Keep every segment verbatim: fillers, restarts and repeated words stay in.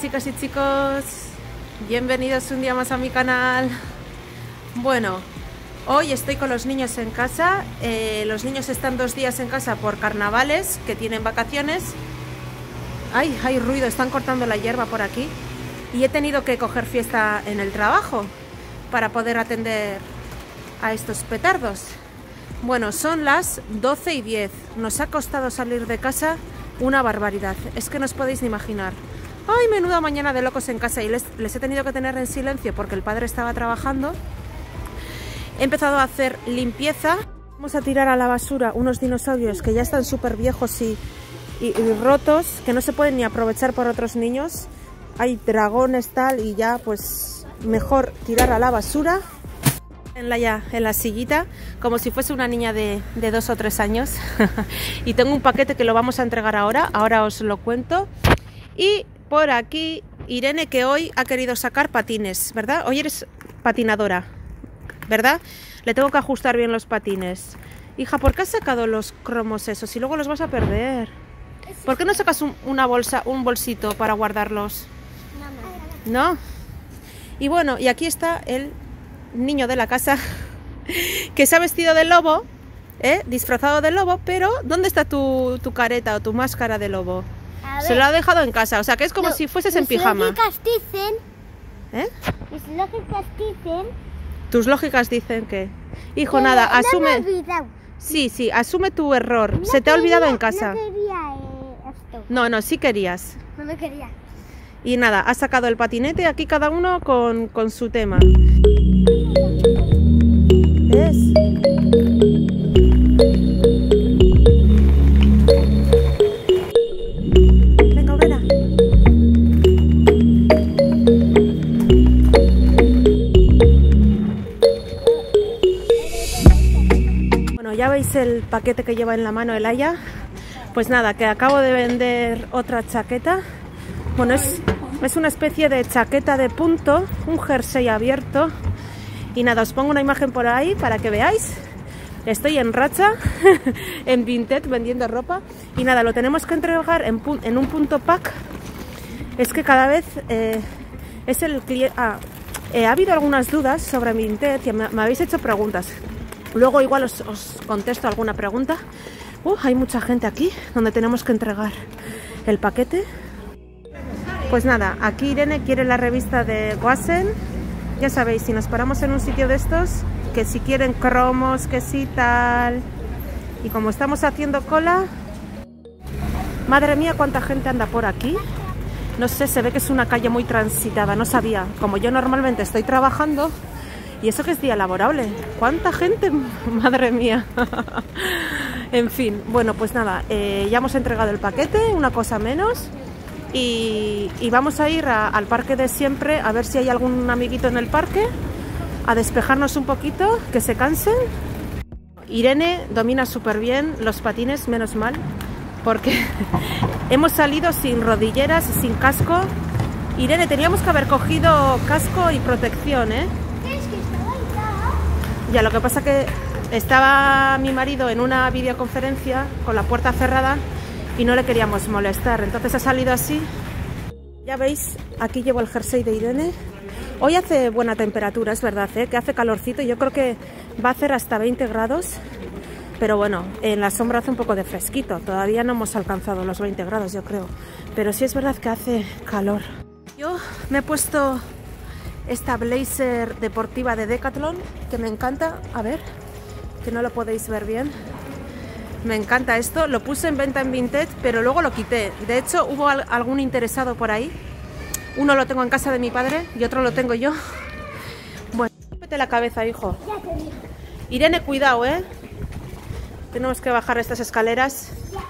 chicas y chicos, bienvenidos un día más a mi canal. Bueno, hoy estoy con los niños en casa. eh, Los niños están dos días en casa por carnavales, que tienen vacaciones. Ay, hay ruido, están cortando la hierba por aquí. Y he tenido que coger fiesta en el trabajo para poder atender a estos petardos. Bueno, son las doce y diez. Nos ha costado salir de casa una barbaridad. Es que no os podéis ni imaginar. Ay, menuda mañana de locos en casa. Y les, les he tenido que tener en silencio porque el padre estaba trabajando. He empezado a hacer limpieza. Vamos a tirar a la basura unos dinosaurios que ya están súper viejos y, y, y rotos, que no se pueden ni aprovechar por otros niños. Hay dragones tal y ya pues mejor tirar a la basura. En la, ya, en la sillita, como si fuese una niña de, de dos o tres años. Y tengo un paquete que lo vamos a entregar ahora, ahora os lo cuento. Y por aquí Irene, que hoy ha querido sacar patines, ¿verdad? Hoy eres patinadora, ¿verdad? Le tengo que ajustar bien los patines. Hija, ¿por qué has sacado los cromos esos y luego los vas a perder? ¿Por qué no sacas un, una bolsa, un bolsito para guardarlos? ¿No? Y bueno, y aquí está el niño de la casa que se ha vestido de lobo, ¿eh? Disfrazado de lobo, pero ¿dónde está tu, tu careta o tu máscara de lobo? Se lo ha dejado en casa, o sea que es como no, si fueses en pijama. Mis lógicas dicen, ¿Eh? mis lógicas dicen... Tus lógicas dicen que... Hijo, nada, no asume... Me he olvidado. Sí, sí, asume tu error. No Se te ha olvidado quería, en casa. No quería eh, esto. No, no, sí querías. No me quería. Y nada, has sacado el patinete, aquí cada uno con, con su tema. ¿Ves? Venga, Obrera. Bueno, ya veis el paquete que lleva en la mano el Aya. Pues nada, que acabo de vender otra chaqueta. Bueno, es, es una especie de chaqueta de punto, un jersey abierto. Y nada, os pongo una imagen por ahí para que veáis. Estoy en racha, en Vinted, vendiendo ropa. Y nada, lo tenemos que entregar en, en un punto pack. Es que cada vez eh, es el cliente... Ah, eh, ha habido algunas dudas sobre Vinted y me, me habéis hecho preguntas. Luego igual os, os contesto alguna pregunta. Uh, hay mucha gente aquí donde tenemos que entregar el paquete. Pues nada, aquí Irene quiere la revista de Gossen. Ya sabéis, si nos paramos en un sitio de estos, que si quieren cromos, que si tal. Y como estamos haciendo cola, madre mía, cuánta gente anda por aquí. No sé, se ve que es una calle muy transitada, no sabía. Como yo normalmente estoy trabajando, y eso que es día laborable. ¿Cuánta gente? Madre mía. En fin, bueno, pues nada, eh, ya hemos entregado el paquete, una cosa menos. Y, y vamos a ir a, al parque de siempre, a ver si hay algún amiguito en el parque, a despejarnos un poquito, que se cansen. Irene domina súper bien los patines, menos mal, porque hemos salido sin rodilleras, sin casco. Irene, teníamos que haber cogido casco y protección, ¿eh? Ya, lo que pasa que estaba mi marido en una videoconferencia con la puerta cerrada y no le queríamos molestar, entonces ha salido así. Ya veis, aquí llevo el jersey de Irene. Hoy hace buena temperatura, es verdad, ¿eh? Que hace calorcito. Yo creo que va a hacer hasta veinte grados. Pero bueno, en la sombra hace un poco de fresquito. Todavía no hemos alcanzado los veinte grados, yo creo. Pero sí es verdad que hace calor. Yo me he puesto esta blazer deportiva de Decathlon, que me encanta. A ver, que no lo podéis ver bien. Me encanta esto, lo puse en venta en Vinted, pero luego lo quité. De hecho, hubo al algún interesado por ahí. Uno lo tengo en casa de mi padre y otro lo tengo yo. Bueno, mete la cabeza, hijo. Irene, cuidado, ¿eh? Tenemos que bajar estas escaleras.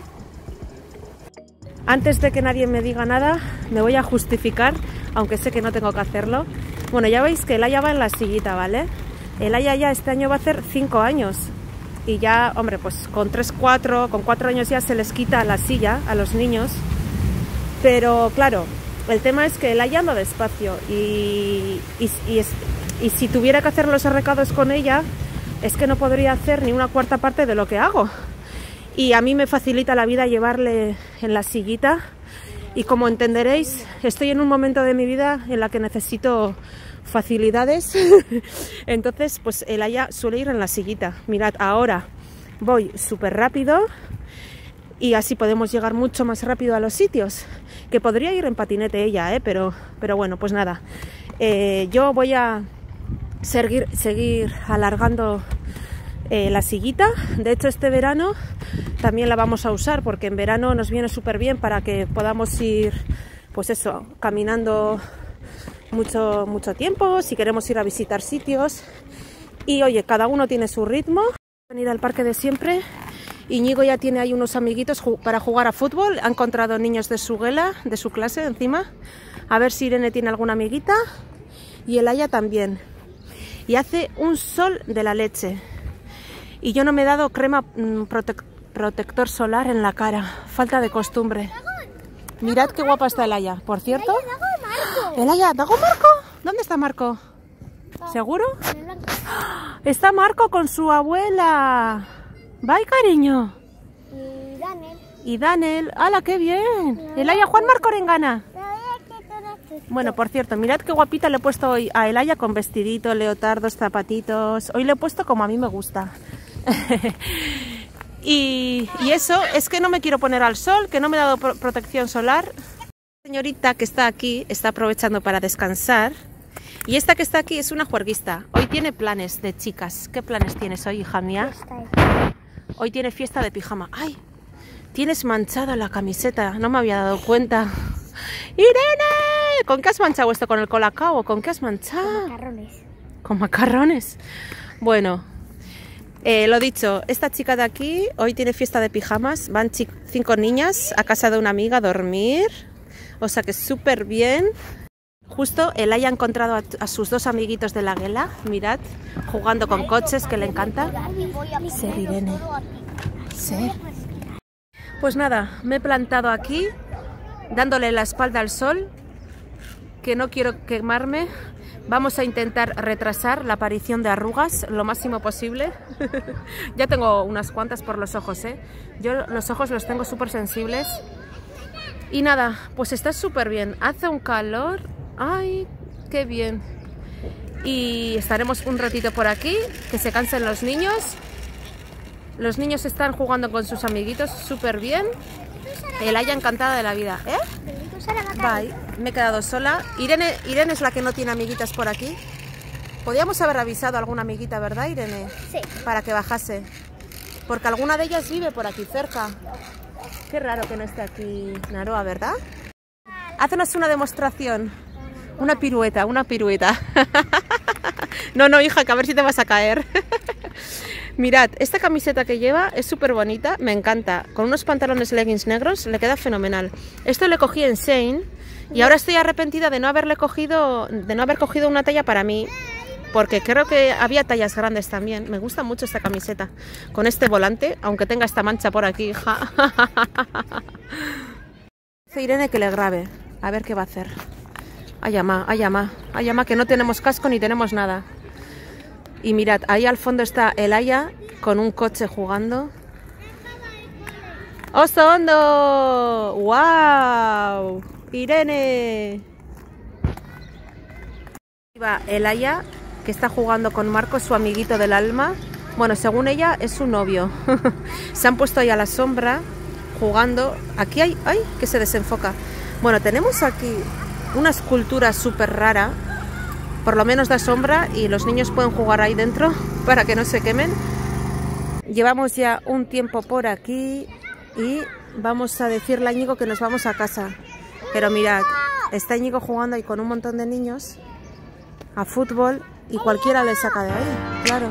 Antes de que nadie me diga nada, me voy a justificar, aunque sé que no tengo que hacerlo. Bueno, ya veis que el Aya va en la sillita, ¿vale? El Aya ya este año va a hacer cinco años. Y ya, hombre, pues con tres, cuatro, con cuatro años ya se les quita la silla a los niños. Pero claro, el tema es que él anda despacio y, y, y, es, y si tuviera que hacer los recados con ella, es que no podría hacer ni una cuarta parte de lo que hago. Y a mí me facilita la vida llevarle en la sillita Y como entenderéis, estoy en un momento de mi vida en la que necesito facilidades. Entonces, pues Elaya suele ir en la sillita. Mirad, ahora voy súper rápido y así podemos llegar mucho más rápido a los sitios. Que podría ir en patinete ella, ¿eh? pero, pero bueno, pues nada. Eh, yo voy a seguir, seguir alargando eh, la sillita. De hecho, este verano también la vamos a usar porque en verano nos viene súper bien para que podamos ir, pues eso, caminando mucho, mucho tiempo, si queremos ir a visitar sitios. Y oye, cada uno tiene su ritmo. Venir al parque de siempre. Íñigo ya tiene ahí unos amiguitos ju para jugar a fútbol. Ha encontrado niños de su guela, de su clase encima. A ver si Irene tiene alguna amiguita. Y Elaya también. Y hace un sol de la leche. Y yo no me he dado crema mmm, protec protector solar en la cara. Falta de costumbre. Mirad qué guapa está Elaya. Por cierto. Elaya, ¿Dago Marco? ¿Dónde está Marco? ¿Seguro? Está Marco con su abuela. Bye, cariño. Y Daniel. Y Daniel. ¡Hala, qué bien! Elaya, Juan Marco Orengana. Bueno, por cierto, mirad qué guapita le he puesto hoy a Elaya con vestidito, leotardos, zapatitos. Hoy le he puesto como a mí me gusta. y, y eso, es que no me quiero poner al sol, que no me he dado pro protección solar. La señorita que está aquí está aprovechando para descansar. Y esta que está aquí es una juerguista. Hoy tiene planes de chicas. ¿Qué planes tienes hoy, hija mía? Hoy tiene fiesta de pijama. ¡Ay! Tienes manchada la camiseta. No me había dado cuenta. ¡Irene! ¿Con qué has manchado esto? ¿Con el colacao? ¿Con qué has manchado? Con macarrones. ¿Con macarrones? Bueno, eh, lo dicho, esta chica de aquí hoy tiene fiesta de pijamas. Van cinco niñas a casa de una amiga a dormir. O sea que súper bien. Justo Elaya ha encontrado a, a sus dos amiguitos de la guela. Mirad, jugando con coches, que le encanta. Ser Irene. Ser. Pues nada, me he plantado aquí, dándole la espalda al sol, que no quiero quemarme. Vamos a intentar retrasar la aparición de arrugas lo máximo posible. Ya tengo unas cuantas por los ojos, ¿eh? Yo los ojos los tengo súper sensibles. Y nada, pues está súper bien. Hace un calor. ¡Ay, qué bien! Y estaremos un ratito por aquí, que se cansen los niños. Los niños están jugando con sus amiguitos súper bien. Elaya encantada de la vida, ¿eh? Bye. Me he quedado sola. Irene, Irene es la que no tiene amiguitas por aquí. Podríamos haber avisado a alguna amiguita, ¿verdad, Irene? Sí. Para que bajase. Porque alguna de ellas vive por aquí cerca. Qué raro que no esté aquí Naroa, ¿verdad? Haznos una demostración. Una pirueta, una pirueta. No, no, hija, que a ver si te vas a caer. Mirad, esta camiseta que lleva es súper bonita, me encanta. Con unos pantalones leggings negros le queda fenomenal. Esto le cogí en Shein y ahora estoy arrepentida de no haberle cogido, de no haber cogido una talla para mí. Porque creo que había tallas grandes también. Me gusta mucho esta camiseta. Con este volante, aunque tenga esta mancha por aquí, hija. Dice Irene que le grabe. A ver qué va a hacer. Ay, ama, ay, ama, ay, ama, que no tenemos casco ni tenemos nada. Y mirad, ahí al fondo está Elaya con un coche jugando. ¡Oso hondo! ¡Wow! ¡Irene! Ahí va Elaya, que está jugando con Marco, su amiguito del alma. Bueno, según ella, es su novio. Se han puesto ahí a la sombra, jugando. Aquí hay... ¡Ay! Que se desenfoca. Bueno, tenemos aquí una escultura súper rara. Por lo menos da sombra y los niños pueden jugar ahí dentro para que no se quemen. Llevamos ya un tiempo por aquí y vamos a decirle a Íñigo que nos vamos a casa. Pero mirad, está Íñigo jugando ahí con un montón de niños a fútbol y cualquiera le saca de ahí, claro.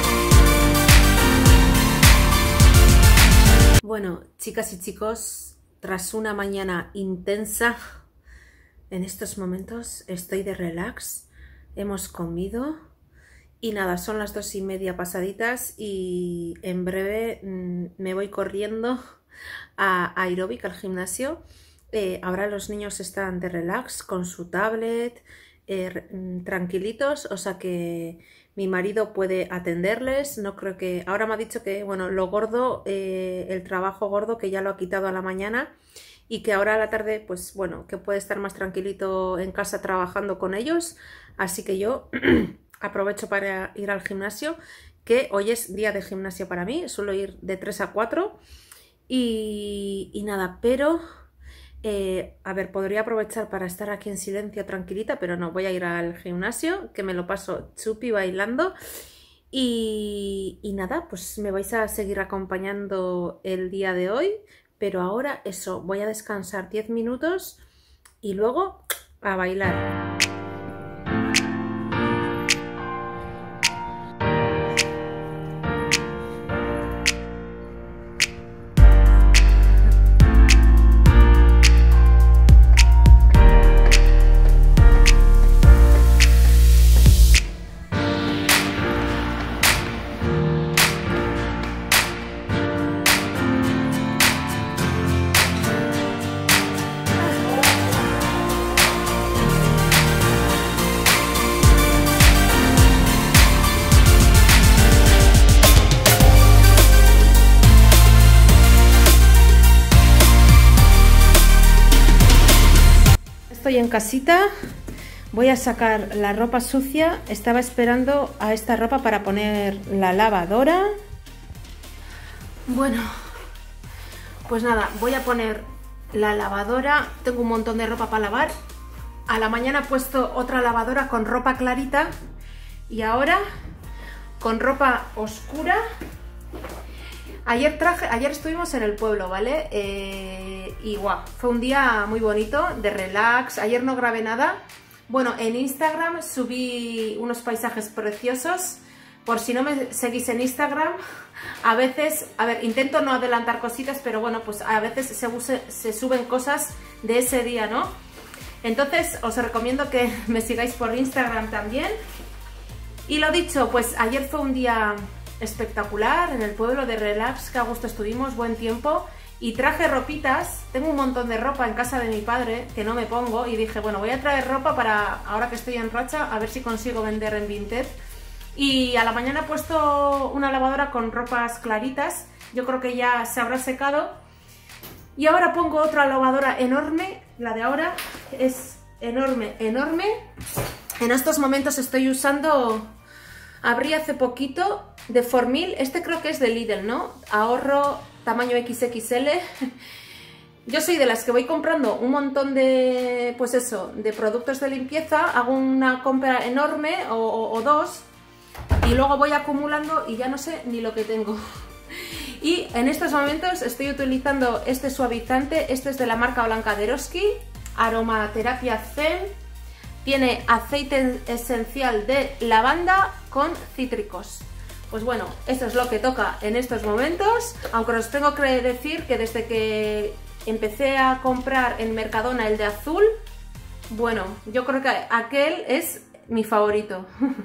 Bueno, chicas y chicos, tras una mañana intensa, en estos momentos estoy de relax, hemos comido y nada, son las dos y media pasaditas y en breve mmm, me voy corriendo a aeróbic, al gimnasio. Eh, ahora los niños están de relax con su tablet, eh, tranquilitos, o sea que mi marido puede atenderles. No creo que... Ahora me ha dicho que, bueno, lo gordo, eh, el trabajo gordo, que ya lo ha quitado a la mañana y que ahora a la tarde, pues bueno, que puede estar más tranquilito en casa trabajando con ellos. Así que yo aprovecho para ir al gimnasio, que hoy es día de gimnasio para mí. Suelo ir de tres a cuatro y, y nada, pero... Eh, a ver, podría aprovechar para estar aquí en silencio tranquilita, pero no, voy a ir al gimnasio, que me lo paso chupi bailando y, y nada, pues me vais a seguir acompañando el día de hoy, pero ahora eso, voy a descansar diez minutos y luego a bailar. Estoy en casita, voy a sacar la ropa sucia. Estaba esperando a esta ropa para poner la lavadora. Bueno, pues nada, voy a poner la lavadora. Tengo un montón de ropa para lavar. A la mañana he puesto otra lavadora con ropa clarita y ahora con ropa oscura. Ayer traje, ayer estuvimos en el pueblo, ¿vale? Eh, y guau, fue un día muy bonito, de relax. Ayer no grabé nada. Bueno, en Instagram subí unos paisajes preciosos. Por si no me seguís en Instagram, a veces, a ver, intento no adelantar cositas, pero bueno, pues a veces se, use, se suben cosas de ese día, ¿no? Entonces os recomiendo que me sigáis por Instagram también. Y lo dicho, pues ayer fue un día espectacular en el pueblo, de relax, que a gusto estuvimos, buen tiempo, y traje ropitas. Tengo un montón de ropa en casa de mi padre que no me pongo y dije, bueno, voy a traer ropa para ahora que estoy en racha, a ver si consigo vender en Vinted. Y a la mañana he puesto una lavadora con ropas claritas, yo creo que ya se habrá secado, y ahora pongo otra lavadora enorme. La de ahora es enorme, enorme. En estos momentos estoy usando, abrí hace poquito de Formil, este creo que es de Lidl, ¿no? Ahorro tamaño equis equis ele. Yo soy de las que voy comprando un montón de, pues eso, de productos de limpieza, hago una compra enorme o, o, o dos y luego voy acumulando y ya no sé ni lo que tengo. Y en estos momentos estoy utilizando este suavizante, este es de la marca Blanca de Eroski, aromaterapia zen, tiene aceite esencial de lavanda con cítricos. Pues bueno, esto es lo que toca en estos momentos, aunque os tengo que decir que desde que empecé a comprar en Mercadona el de azul, bueno, yo creo que aquel es mi favorito.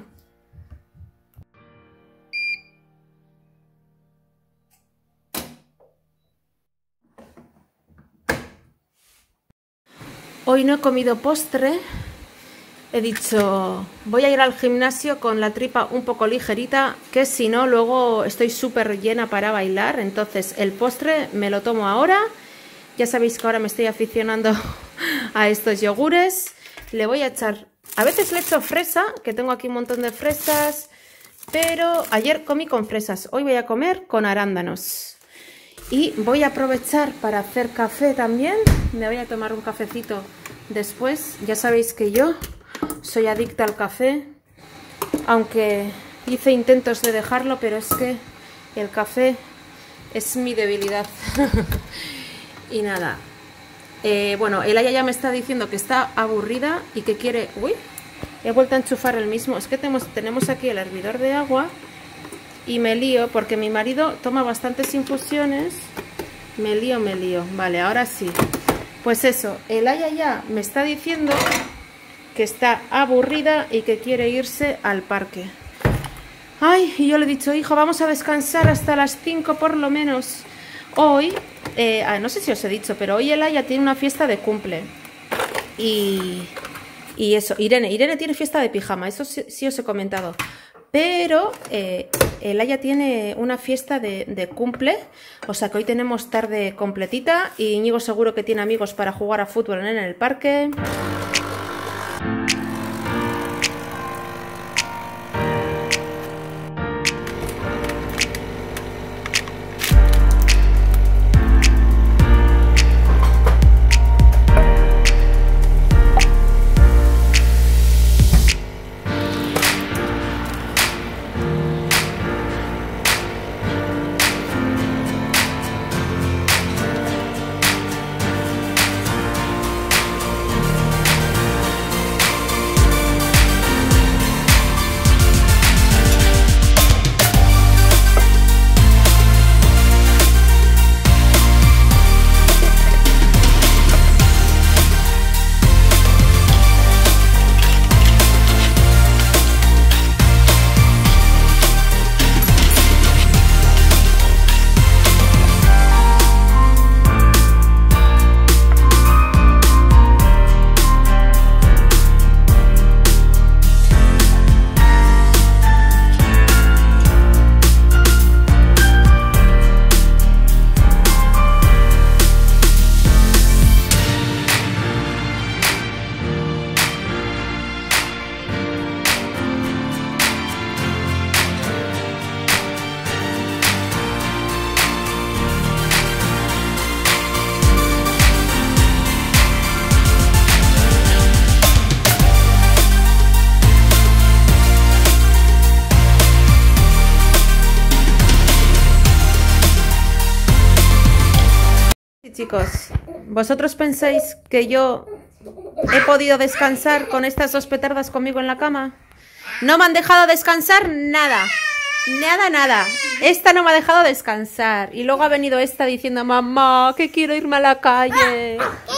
Hoy no he comido postre. He dicho, voy a ir al gimnasio con la tripa un poco ligerita, que si no luego estoy súper llena para bailar. Entonces el postre me lo tomo ahora. Ya sabéis que ahora me estoy aficionando a estos yogures. Le voy a echar, a veces le echo fresa, que tengo aquí un montón de fresas, pero ayer comí con fresas, hoy voy a comer con arándanos. Y voy a aprovechar para hacer café también. Me voy a tomar un cafecito después. Ya sabéis que yo soy adicta al café, aunque hice intentos de dejarlo, pero es que el café es mi debilidad. Y nada, eh, bueno, Elaya ya me está diciendo que está aburrida y que quiere... Uy, he vuelto a enchufar el mismo. Es que tenemos, tenemos aquí el hervidor de agua y me lío porque mi marido toma bastantes infusiones Me lío, me lío. Vale, ahora sí. Pues eso, el Aya ya me está diciendo que está aburrida y que quiere irse al parque. Ay, y yo le he dicho, hijo, vamos a descansar hasta las cinco por lo menos. Hoy, eh, ah, no sé si os he dicho, pero hoy el Aya tiene una fiesta de cumple. Y, y eso, Irene, Irene tiene fiesta de pijama, eso sí, sí os he comentado. Pero eh, el Aya tiene una fiesta de, de cumple, o sea que hoy tenemos tarde completita y Íñigo seguro que tiene amigos para jugar a fútbol en el parque. Chicos, ¿vosotros pensáis que yo he podido descansar con estas dos petardas conmigo en la cama? No me han dejado descansar nada. Nada, nada. Esta no me ha dejado descansar. Y luego ha venido esta diciendo, mamá, que quiero irme a la calle.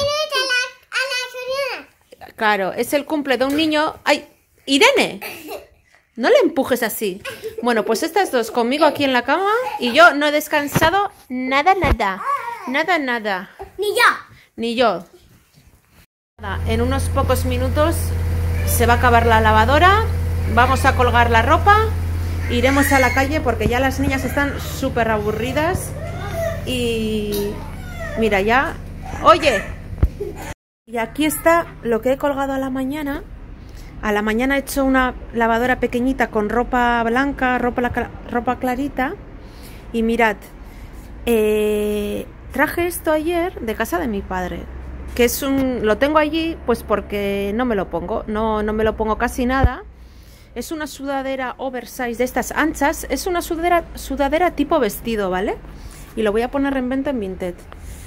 Claro, es el cumple de un niño. ¡Ay! ¡Irene! No le empujes así. Bueno, pues estas dos conmigo aquí en la cama y yo no he descansado nada, nada. Nada, nada. Ni yo. Ni yo. En unos pocos minutos se va a acabar la lavadora. Vamos a colgar la ropa. Iremos a la calle porque ya las niñas están súper aburridas. Y mira ya. Oye. Y aquí está lo que he colgado a la mañana. A la mañana he hecho una lavadora pequeñita con ropa blanca, ropa, ropa clarita. Y mirad. Eh... Traje esto ayer de casa de mi padre, que es un, lo tengo allí pues porque no me lo pongo, no, no me lo pongo casi nada. Es una sudadera oversize de estas anchas, es una sudadera, sudadera tipo vestido, ¿vale? Y lo voy a poner en venta en Vinted.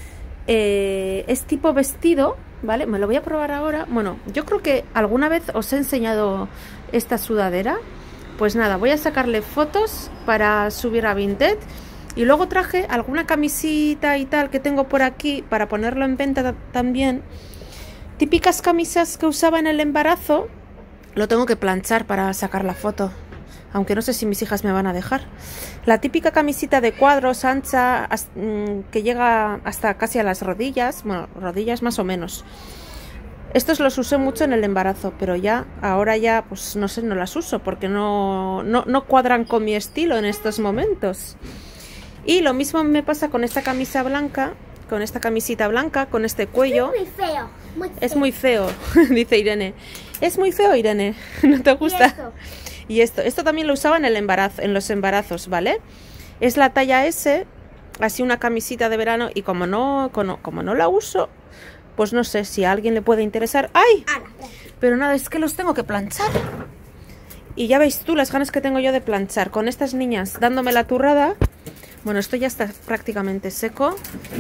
Eh, es tipo vestido, ¿vale? Me lo voy a probar ahora. Bueno, yo creo que alguna vez os he enseñado esta sudadera. Pues nada, voy a sacarle fotos para subir a Vinted. Y luego traje alguna camisita y tal que tengo por aquí para ponerlo en venta también. Típicas camisas que usaba en el embarazo. Lo tengo que planchar para sacar la foto. Aunque no sé si mis hijas me van a dejar. La típica camisita de cuadros ancha que llega hasta casi a las rodillas. Bueno, rodillas más o menos. Estos los usé mucho en el embarazo, pero ya, ahora ya, pues no sé, no las uso porque no, no, no cuadran con mi estilo en estos momentos. Y lo mismo me pasa con esta camisa blanca, con esta camisita blanca, con este cuello. Es muy feo. Muy feo. Es muy feo, dice Irene. Es muy feo, Irene. ¿No te gusta? ¿Y esto? Y esto, esto también lo usaba en el embarazo, en los embarazos, ¿vale? Es la talla ese, así una camisita de verano y como no, como, como no la uso, pues no sé si a alguien le puede interesar. ¡Ay! Pero nada, es que los tengo que planchar. Y ya veis tú las ganas que tengo yo de planchar con estas niñas dándome la turrada. Bueno, esto ya está prácticamente seco.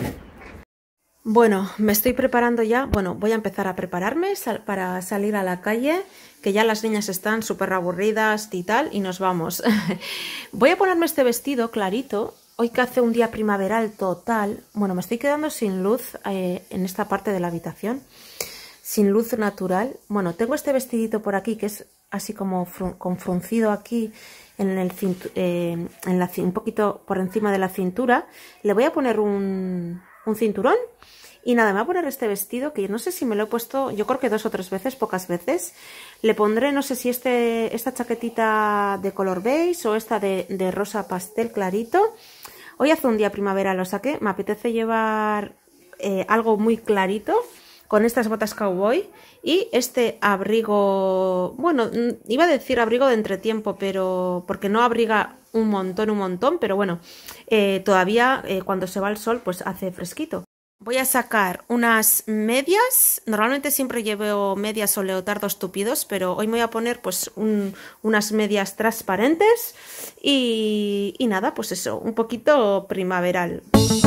Bueno, me estoy preparando ya. Bueno, voy a empezar a prepararme sal para salir a la calle, que ya las niñas están súper aburridas y tal, y nos vamos. Voy a ponerme este vestido clarito, hoy que hace un día primaveral total, bueno, me estoy quedando sin luz eh, en esta parte de la habitación, sin luz natural. Bueno, tengo este vestidito por aquí que es así como frun, con fruncido aquí, en el eh, en la, un poquito por encima de la cintura. Le voy a poner un, un cinturón y nada, me voy a poner este vestido que no sé si me lo he puesto, yo creo que dos o tres veces, pocas veces. Le pondré, no sé si este, esta chaquetita de color beige o esta de, de rosa pastel clarito. Hoy hace un día primaveral, o sea que me apetece llevar eh, algo muy clarito con estas botas cowboy y este abrigo, bueno, iba a decir abrigo de entretiempo, pero porque no abriga un montón, un montón, pero bueno, eh, todavía eh, cuando se va el sol pues hace fresquito. Voy a sacar unas medias, normalmente siempre llevo medias o leotardos tupidos, pero hoy me voy a poner pues un, unas medias transparentes y, y nada, pues eso, un poquito primaveral.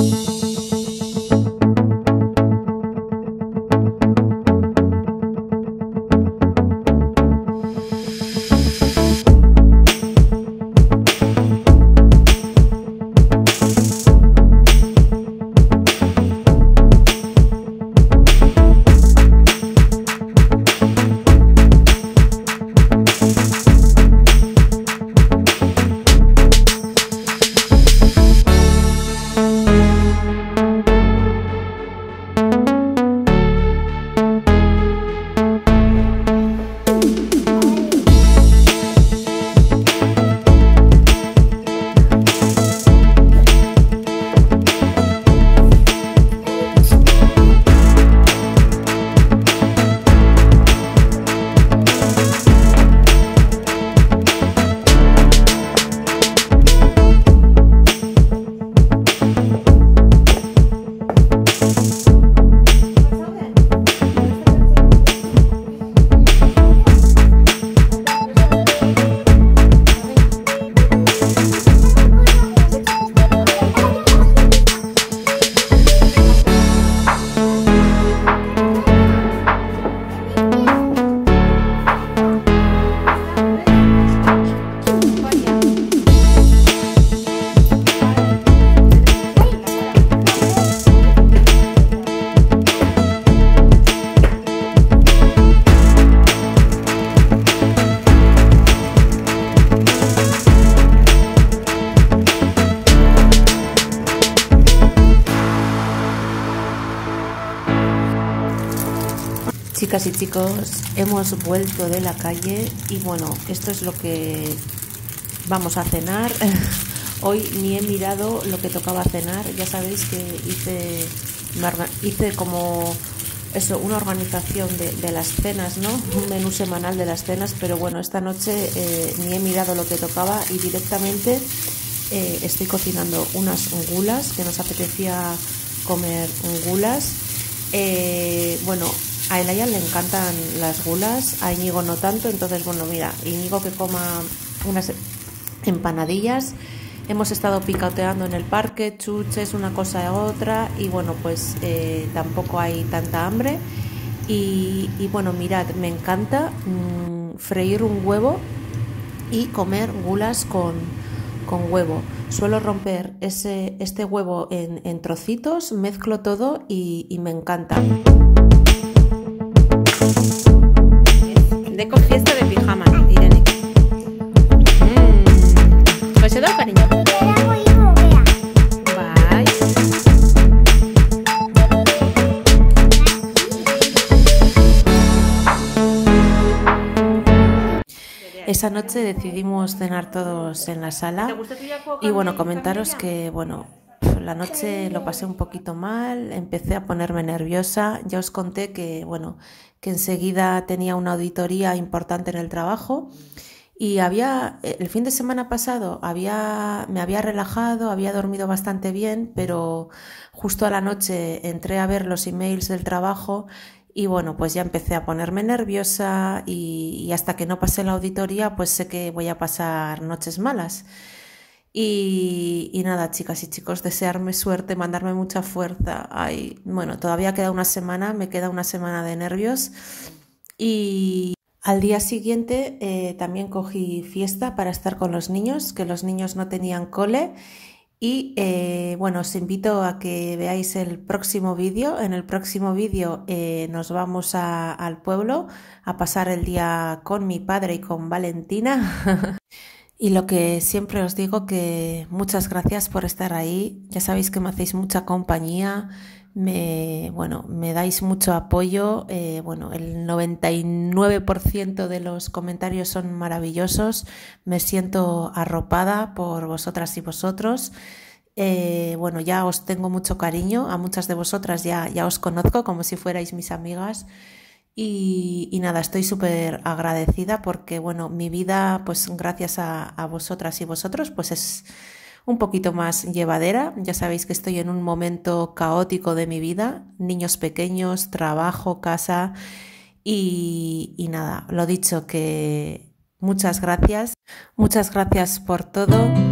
Chicas y chicos, hemos vuelto de la calle y bueno, esto es lo que vamos a cenar. Hoy ni he mirado lo que tocaba cenar, ya sabéis que hice, hice como eso, una organización de, de las cenas, ¿no? Un menú semanal de las cenas, pero bueno, esta noche eh, ni he mirado lo que tocaba y directamente eh, estoy cocinando unas gulas, que nos apetecía comer gulas. Eh, bueno, a Elaya le encantan las gulas, a Íñigo no tanto, entonces bueno, mira, Íñigo que coma unas empanadillas. Hemos estado picoteando en el parque, chuches, una cosa a otra y bueno, pues eh, tampoco hay tanta hambre. Y, y bueno, mirad, me encanta mmm, freír un huevo y comer gulas con, con huevo. Suelo romper ese, este huevo en, en trocitos, mezclo todo y, y me encanta. Deco fiesta de pijama, Irene. Mm. ¿Pues se da, cariño? Bye. Esa noche decidimos cenar todos en la sala y bueno, comentaros que bueno, la noche lo pasé un poquito mal, empecé a ponerme nerviosa. Ya os conté que bueno, que enseguida tenía una auditoría importante en el trabajo y había el fin de semana pasado había me había relajado, había dormido bastante bien, pero justo a la noche entré a ver los emails del trabajo y bueno, pues ya empecé a ponerme nerviosa y, y hasta que no pasé la auditoría pues sé que voy a pasar noches malas. Y, y nada, chicas y chicos, desearme suerte, mandarme mucha fuerza. Ay, bueno, todavía queda una semana, me queda una semana de nervios. Y al día siguiente eh, también cogí fiesta para estar con los niños, que los niños no tenían cole. Y eh, bueno, os invito a que veáis el próximo vídeo. En el próximo vídeo eh, nos vamos a, al pueblo a pasar el día con mi padre y con Valentina. Y lo que siempre os digo, que muchas gracias por estar ahí. Ya sabéis que me hacéis mucha compañía, me, bueno, me dais mucho apoyo. Eh, bueno, el noventa y nueve por ciento de los comentarios son maravillosos. Me siento arropada por vosotras y vosotros. Eh, bueno, ya os tengo mucho cariño. A muchas de vosotras ya, ya os conozco como si fuerais mis amigas. Y, y nada, estoy súper agradecida porque, bueno, mi vida, pues gracias a, a vosotras y vosotros, pues es un poquito más llevadera. Ya sabéis que estoy en un momento caótico de mi vida, niños pequeños, trabajo, casa y, y nada, lo dicho, que muchas gracias, muchas gracias por todo.